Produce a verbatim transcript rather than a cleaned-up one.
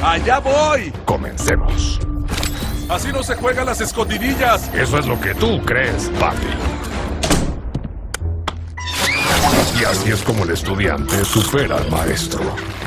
¡Allá voy! Comencemos. Así no se juegan las escondidillas. Eso es lo que tú crees, Patty. Y así es como el estudiante supera al maestro.